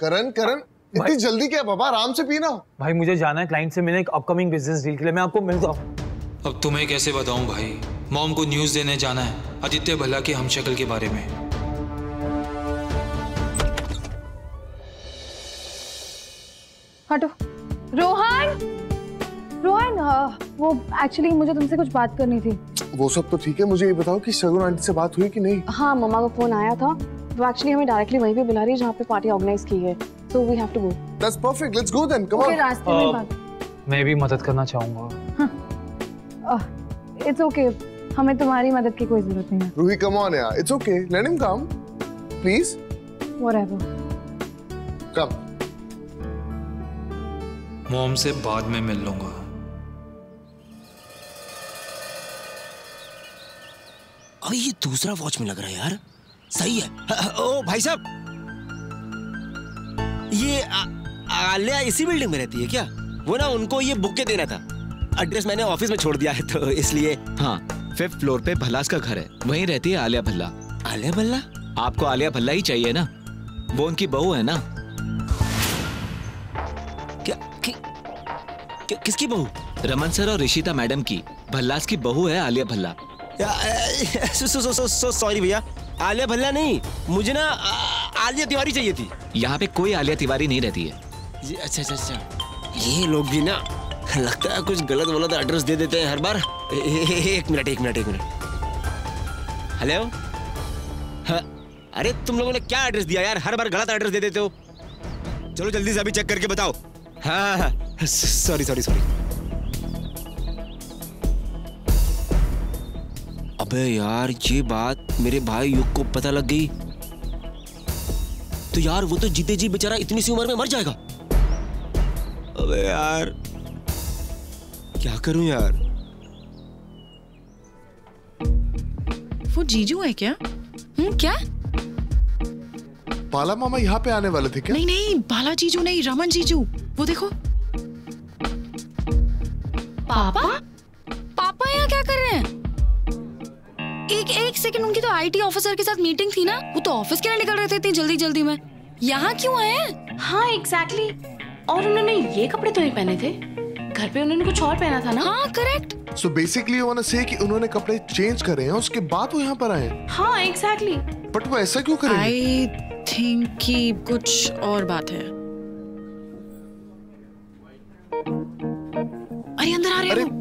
करण करण इतनी जल्दी क्या बाबा, आराम से पीना। भाई मुझे जाना है क्लाइंट से मिलने एक अपकमिंग बिजनेस डील के लिए, मैं आपको मिलता हूँ। अब तुम्हें कैसे बताऊं भाई, मॉम को न्यूज़ देने जाना है आदित्य भल्ला के हमशक्ल के बारे में। हटो। रोहन, रोहन, वो एक्चुअली मुझे तुमसे कुछ बात करनी थी। वो सब तो ठीक है, मुझे ये बताओ कि शगुन आंटी से बात हुई कि नहीं? हाँ, मम्मा का फोन आया था। वो एक्चुअली हमें डायरेक्टली वहीं पे बुला रही है जहाँ पे पार्टी ऑर्गेनाइज की है। So we have to go. That's perfect. Let's go then. Come on. रास्ते में बात। मैं भी मदद करना चाहूँगा। It's okay. हमें तुम्हारी मदद की कोई जरूरत नहीं है। रूही, come on यार. It's okay. Let him come. Please. Whatever. Come. Mom से बाद में मिल लूंगा। अरे ये दूसरा वॉच में लग रहा है यार, सही है। ओ भाई साहब, ये आलिया इसी बिल्डिंग में रहती है क्या? वो ना उनको ये बुके देना था, एड्रेस मैंने ऑफिस में छोड़ दिया है तो इसलिए। हाँ, 5th फ्लोर पे भल्लास का घर है, वहीं रहती है आलिया भल्ला। आलिया भल्ला? आपको आलिया भल्ला ही चाहिए ना, वो उनकी बहू है ना। किसकी बहू? रमन सर और ऋषिता मैडम की, भल्लास की बहू है आलिया भल्ला। सॉरी भैया, आलिया भल्ला नहीं, मुझे ना आलिया तिवारी चाहिए थी। यहाँ पे कोई आलिया तिवारी नहीं रहती है। अच्छा, ये लोग भी ना लगता है कुछ गलत वलत एड्रेस दे देते हैं हर बार। एक मिनट। हेलो, अरे तुम लोगों ने क्या एड्रेस दिया यार, हर बार गलत एड्रेस दे देते हो। चलो जल्दी से अभी चेक करके बताओ। हाँ, सॉरी। अबे यार, ये बात मेरे भाई युग को पता लग गई तो यार वो तो जीते जी बेचारा इतनी सी उम्र में मर जाएगा। अबे यार क्या करूं यार। वो जीजू है क्या? क्या? बाला मामा यहाँ पे आने वाले थे क्या? नहीं, बाला जीजू नहीं, रमन जीजू। वो देखो। पापा यहाँ क्या कर रहे हैं? एक सेकंड, उनकी तो आईटी ऑफिसर के साथ मीटिंग थी ना, वो तो ऑफिस के लिए निकल रहे थे इतनी जल्दी में। यहाँ क्यों आए हैं? हाँ एग्जैक्टली। और उन्होंने ये कपड़े तो नहीं पहने थे, घर पे उन्होंने कुछ और पहना था ना? हाँ correct. So basically you wanna say कि उन्होंने कपड़े चेंज करे हैं, उसके बाद वो यहाँ पर आए हैं? हाँ एग्जैक्टली। बट वो ऐसा क्यों करेंगे? आई थिंक कि कुछ और बात है। अरे अंदर आ रहे हैं।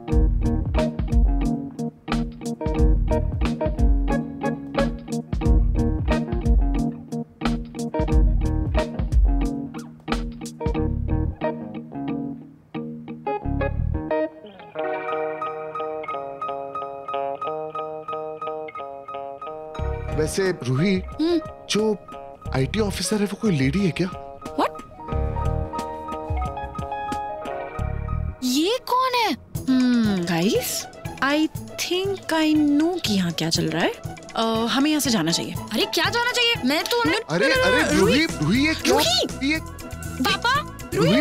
वैसे रूही, जो आईटी ऑफिसर है वो कोई लेडी है क्या? What? ये कौन है? Guys, I think I know कि यहाँ क्या चल रहा है। हमें यहाँ से जाना चाहिए। अरे क्या जाना चाहिए? मैं तो अरे रूही ये क्या? ये पापा, रूही।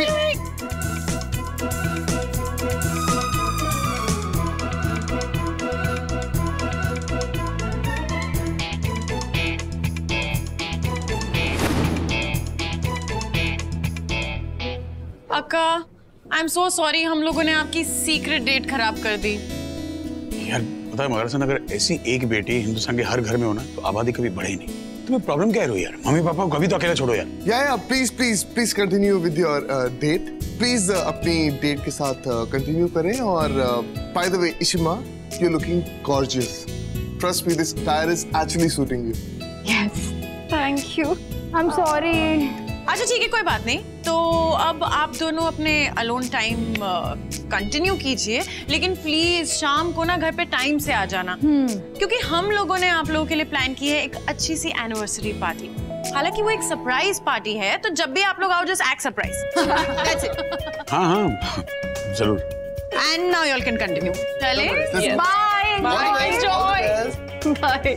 अक्का, आई एम सो सॉरी, हम लोगों ने आपकी सीक्रेट डेट खराब कर दी। यार पता है मगर अगर ऐसी एक बेटी हिंदुस्तान के हर घर में होना तो आबादी कभी बढ़े ही नहीं। तुम्हें प्रॉब्लम क्या है यार? मम्मी पापा को कभी तो अकेला छोड़ो यार। या please continue with your date. Please अपनी डेट के साथ कंटिन्यू करें। और by the way Ishima, you looking gorgeous. Trust me, this attire is actually suiting you. Yes, thank you. I am sorry. अच्छा ठीक है, कोई बात नहीं। तो अब आप दोनों अपने अलोन टाइम कंटिन्यू कीजिए, लेकिन प्लीज शाम को ना घर पे टाइम से आ जाना, क्योंकि हम लोगों ने आप लोगों के लिए प्लान की है एक अच्छी सी एनिवर्सरी पार्टी। हालांकि वो एक सरप्राइज पार्टी है, तो जब भी आप लोग आओ just act surprise. That's it. हाँ जरूर। And now you all can continue. चले, bye bye Joy, bye.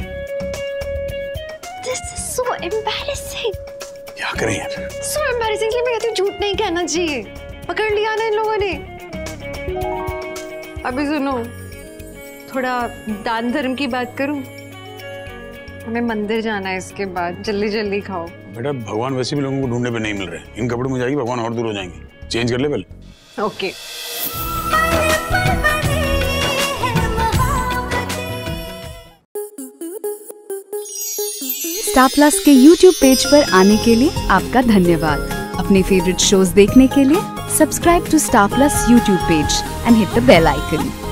This is so embarrassing. क्या करें यार? So embarrassing, मैं कहती हूँ झूठ नहीं कहना चाहिए। पकड़ लिया ना इन लोगों ने। अभी सुनो, थोड़ा दान धर्म की बात करूं। हमें मंदिर जाना है इसके बाद, जल्दी जल्दी खाओ। बेटा भगवान वैसे भी लोगों को ढूंढने पे नहीं मिल रहे, इन कपड़ों में जाएगी भगवान और दूर हो जाएंगे। चेंज कर ले पहले। ओके। स्टार प्लस के YouTube पेज पर आने के लिए आपका धन्यवाद। अपने फेवरेट शोज देखने के लिए subscribe to Star Plus YouTube page and hit the bell icon.